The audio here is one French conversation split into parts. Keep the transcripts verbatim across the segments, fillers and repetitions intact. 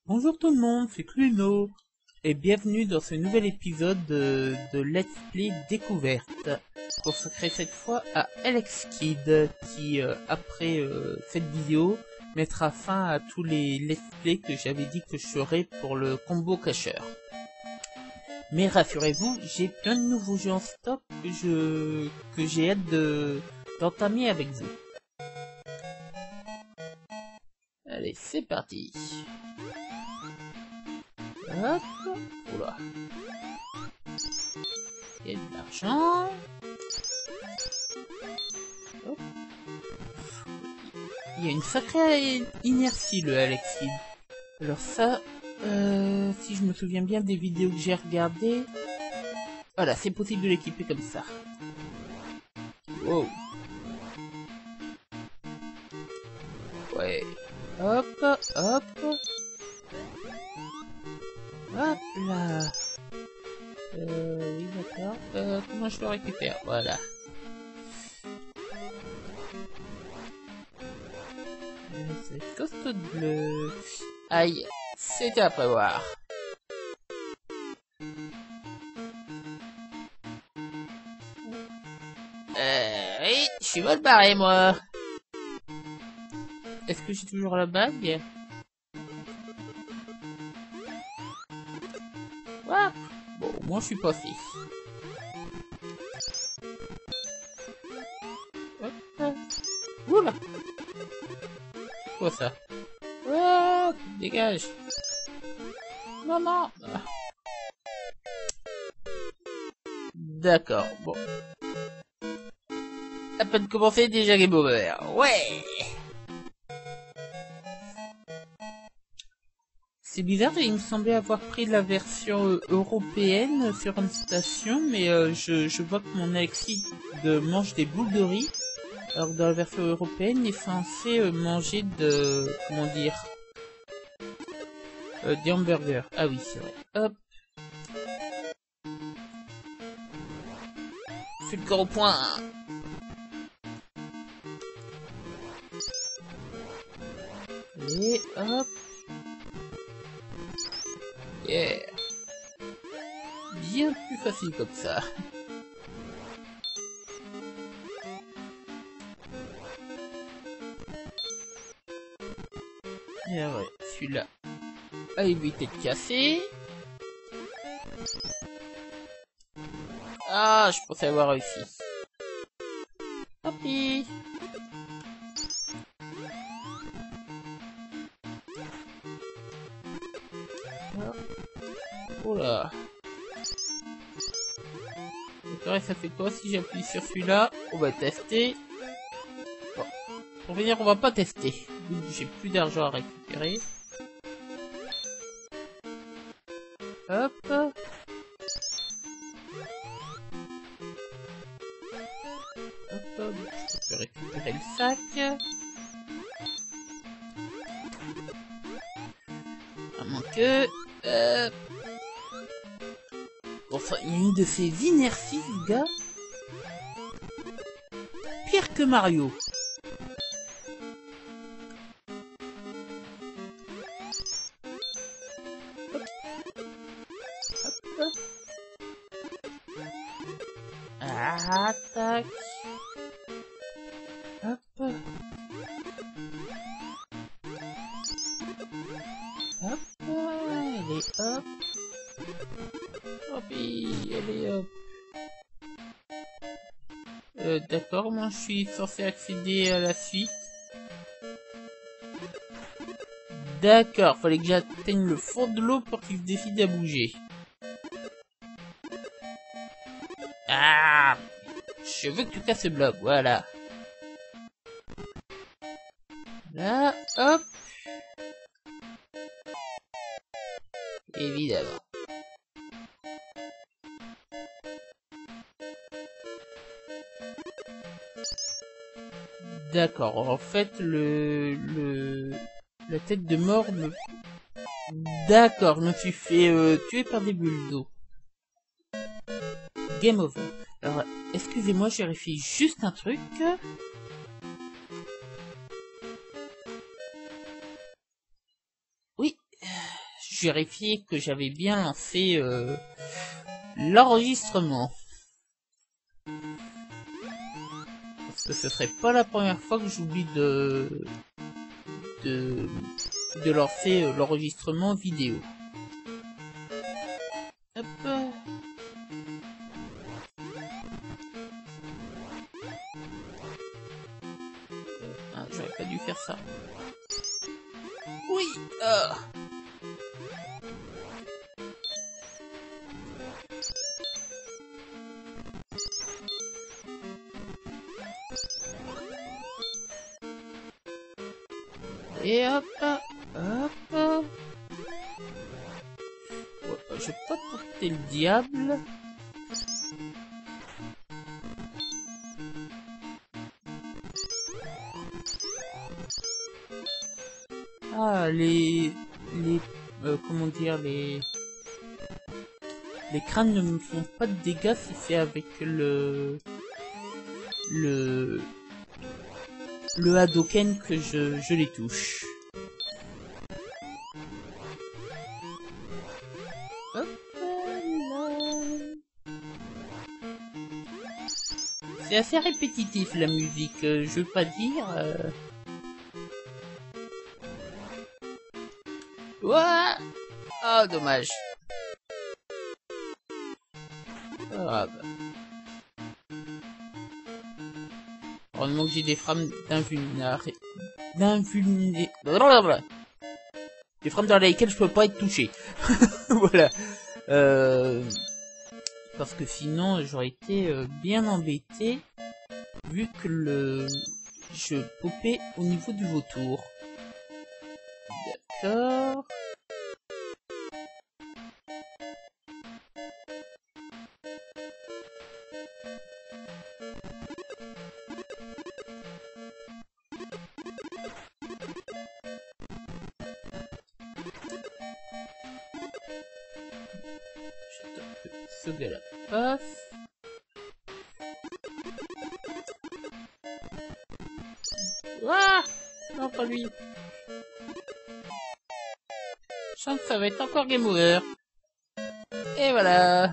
Bonjour tout le monde, c'est Cluno, et bienvenue dans ce nouvel épisode de, de Let's Play Découverte, consacré cette fois à Alex Kidd, qui, euh, après euh, cette vidéo, mettra fin à tous les Let's Play que j'avais dit que je ferais pour le combo cacheur. Mais rassurez-vous, j'ai plein de nouveaux jeux en stock que je que j'ai hâte de d'entamer avec vous. Allez, c'est parti. Hop, oula. Il y a de l'argent. Hop. Il y a une sacrée inertie le Alex Kidd. Alors ça, euh, si je me souviens bien des vidéos que j'ai regardées, voilà, c'est possible de l'équiper comme ça. Wow. Ouais. Hop, hop. Hop là. Euh, oui, d'accord. Euh, comment je le récupère? Voilà. Euh, c'est costaud de bleu. Aïe, c'était à prévoir. Euh, oui, je suis mal barré, moi. Est-ce que j'ai toujours la bague? Ah, bon, moi je suis passé. Hop. Oula. Quoi ça? Oh, dégage. Non, non. Ah. D'accord, bon. À peine commencé, déjà game over. Ouais. C'est bizarre, il me semblait avoir pris la version euh, européenne sur une station, mais euh, je, je vois que mon Alexis de mange des boules de riz, alors que dans la version européenne, il est censé euh, manger de... comment dire euh, des hamburgers. Ah oui, c'est vrai. Hop. Fais le corps au point. Et hop. Yeah. Bien plus facile comme ça. Et ouais, celui-là a évité de casser. Ah, je pensais avoir réussi. Tant pis. Oh là. D'accord, et ça fait quoi si j'appuie sur celui-là? On va tester. Bon. Pour venir, on va pas tester. J'ai plus d'argent à récupérer. Hop. Hop, hop. Je peux récupérer le sac. À moins que... Euh... Bon, ça, il y a une de ces inerties, ce gars. Pire que Mario. Ah, tac. Hop. Hop. Allez, hop. Hop, allez, hop. Euh, d'accord, moi je suis censé accéder à la suite. D'accord, fallait que j'atteigne le fond de l'eau pour qu'il se décide à bouger. Ah, je veux que tu casses ce bloc, voilà. Là, hop. Évidemment. D'accord, en fait, le, le, la tête de mort me... D'accord, je me suis fait euh, tuer par des bulles d'eau. Game over. Alors, excusez-moi, j'ai vérifié juste un truc. Oui, je vérifiais que j'avais bien lancé euh, l'enregistrement. Parce que ce serait pas la première fois que j'oublie de, de, de lancer euh, l'enregistrement vidéo. Hop. Ah, j'aurais pas dû faire ça. Oui. Ah. Et hop, hop. Ouais, je vais pas porter le diable. Ah, les... les... Euh, comment dire, les... Les crânes ne me font pas de dégâts si c'est avec le... Le... Le Hadoken que je, je les touche. Hop là. C'est assez répétitif la musique, euh, je veux pas dire... Euh... Ouah. Ah, oh, dommage. Ah bah. Heureusement que j'ai des frames d'invulnérabilité. D'invulné... Des frames dans lesquelles je peux pas être touché. Voilà. Euh... Parce que sinon, j'aurais été euh, bien embêté. Vu que le... Je popais au niveau du vautour. D'accord. Ce gars-là passe. Ah non, pas lui. Je sens que ça va être encore game over. Et voilà.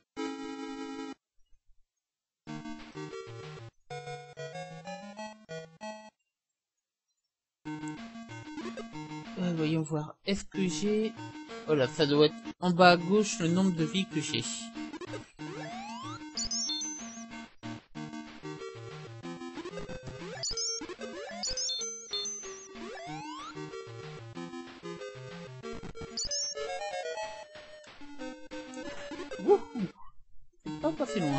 Euh, voyons voir. Est-ce que j'ai... Voilà, ça doit être en bas à gauche le nombre de vies que j'ai. Wouhou! C'est pas passé loin.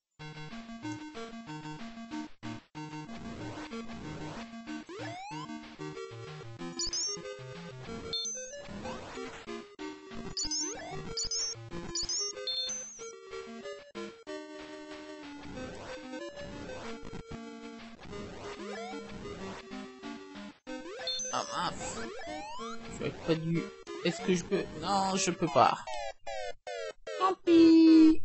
Ah mince. J'aurais pas dû... Est-ce que je peux... Non, je peux pas. Tant pis.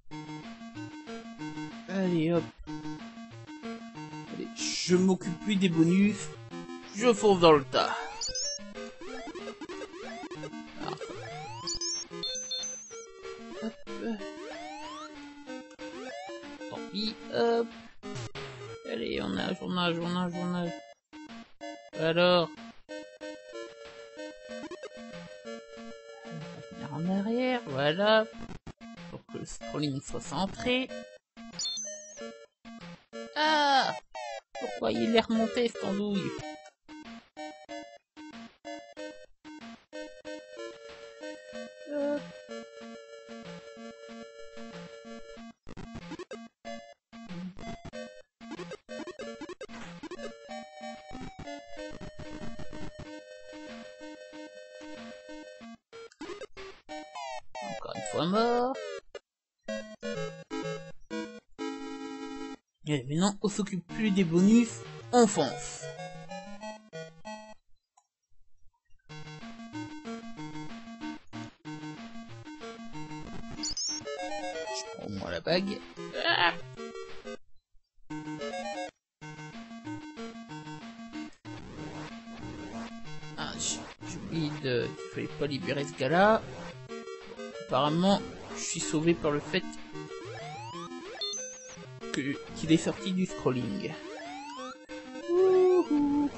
Allez, hop. Allez, je m'occupe plus des bonus. Je fonce dans le tas. Ah. Hop. Tant pis, hop. Allez, on nage, on nage, on nage, on nage. Alors... en arrière, voilà, pour que le scrolling soit centré. Ah, pourquoi il est remonté cette andouille? Hop. Encore une fois mort. Et maintenant, on s'occupe plus des bonus, on fonce. Je prends au moins la bague. Ah, ah je, je Il ne fallait pas libérer ce gars-là. Apparemment, je suis sauvé par le fait que qu'il est sorti du scrolling. Wouhou.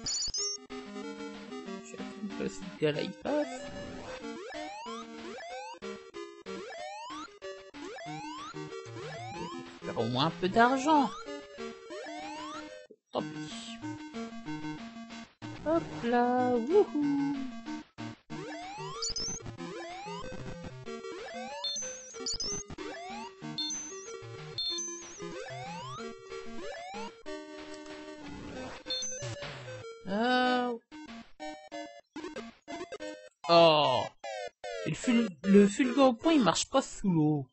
J'attends que ce gars-là il passe. Je vais faire au moins un peu d'argent. Tant pis. Hop là, wouhou. Ah. Oh. Et le, ful le fulgure point il marche pas sous l'eau.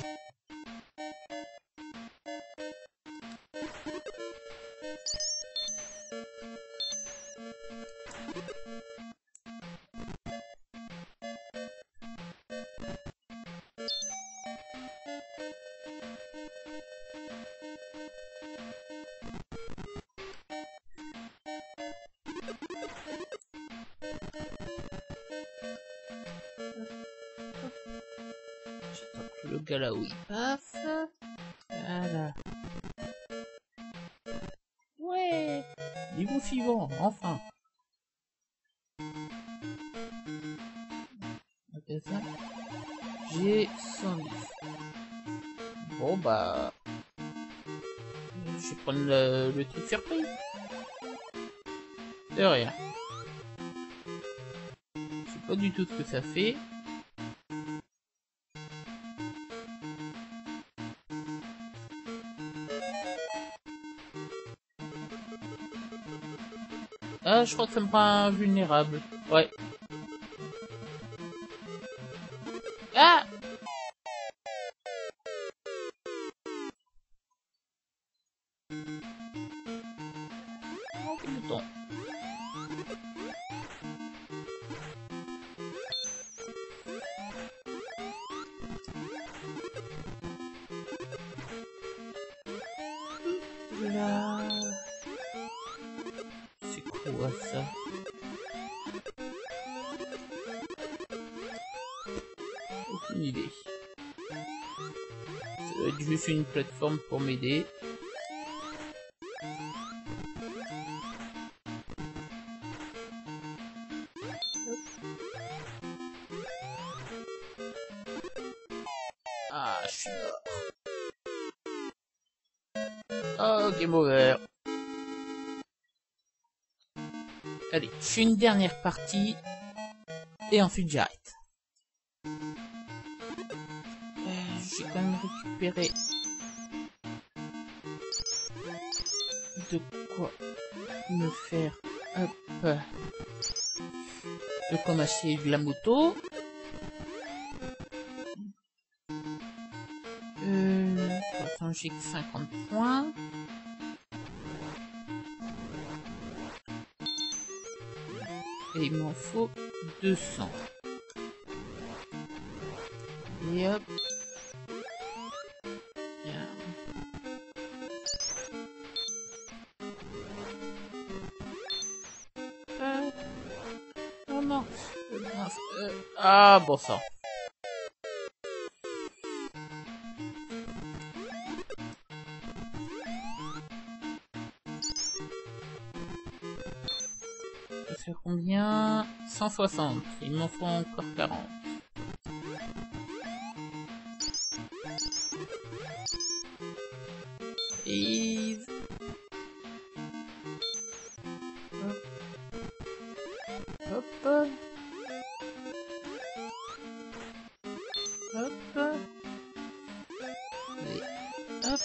J'attends que le gars là où il passe. Voilà. Ouais. Niveau suivant, enfin. Magasin. J'ai cent dix. Bon bah... Je vais prendre le, le truc surprise. De rien. Je sais pas du tout ce que ça fait. Ah, je crois que ça me prend un vulnérable. Ouais. Ah! Oh, quel bouton. Là... C'est quoi ça? Aucune idée. Ça doit être juste une plateforme pour m'aider. Ah, je suis mort. Oh, game over. Allez, je fais une dernière partie. Et ensuite j'arrête. Euh, J'ai quand même récupéré de quoi me faire hop de quoi m'acheter de la moto. Euh, attends, j'ai que cinquante points. Et il m'en faut deux cents. Et hop. Bien. Euh, oh non. Euh, ah bon sang. Ça fait combien? Cent soixante. Il m'en faut encore quarante. Please. Hop. Hop. Hop. Et hop.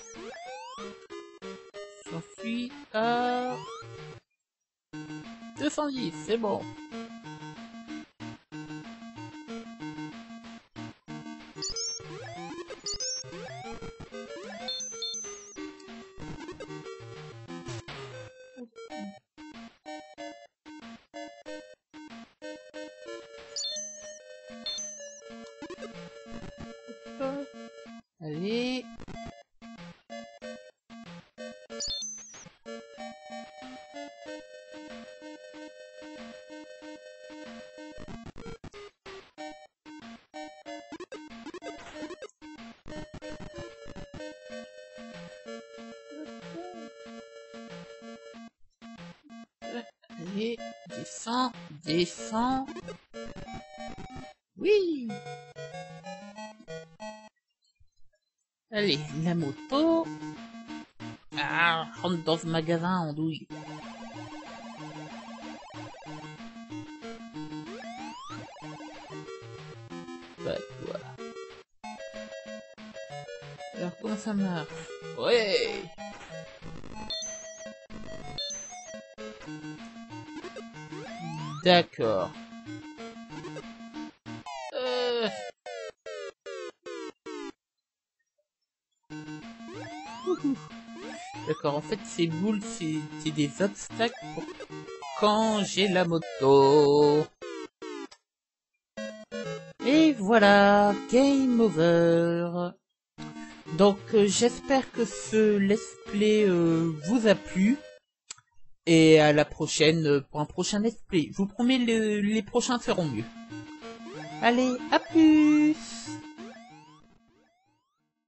J'en suis à deux cent dix, c'est bon. Allez. Allez, descends, descends. Oui. Allez, la moto. Ah, rentre dans ce magasin en douille. Bah, voilà. Alors, comment ça marche? Ouais. D'accord. Euh... D'accord, en fait, ces boules, c'est des obstacles pour quand j'ai la moto. Et voilà, game over. Donc, euh, j'espère que ce let's play euh, vous a plu. Et à la prochaine euh, pour un prochain let's play. Je vous promets, le, les prochains seront mieux. Allez, à plus!